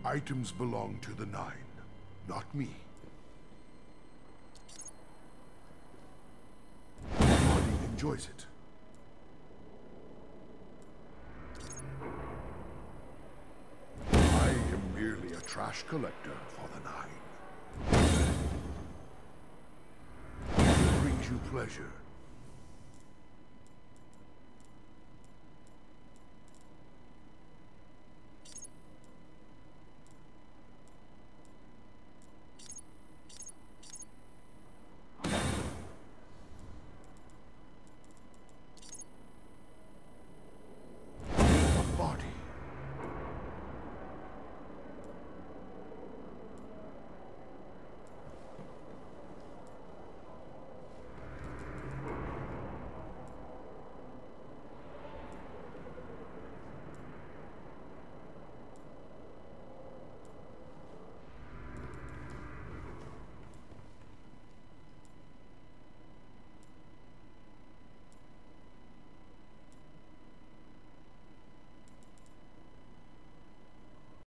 Items belong to the Nine, not me. Nobody enjoys it. I am merely a trash collector for the Nine. If it brings you pleasure,